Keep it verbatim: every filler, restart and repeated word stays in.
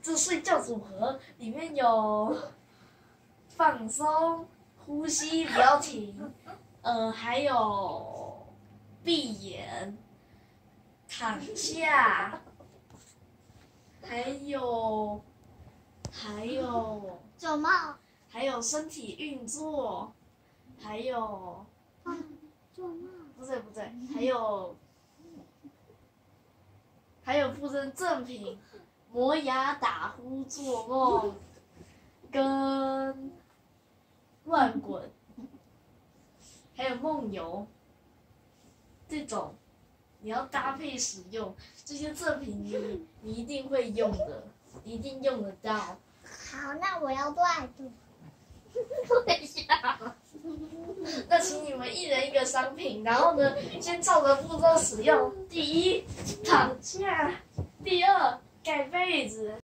这睡觉组合里面有放松、呼吸不要停，呃，还有闭眼、躺下，还有还有怎么？ 还有身体运作，还有啊，做梦？ 不对不对，还有还有附身正品。磨牙、打呼、做梦，跟乱滚，还有梦游，这种你要搭配使用，这些赠品你你一定会用的，一定用得到。 好，那我要乱读。 对呀。那请你们一人一个商品，然后呢，先照着步骤使用。第一，躺下；第二，盖被子。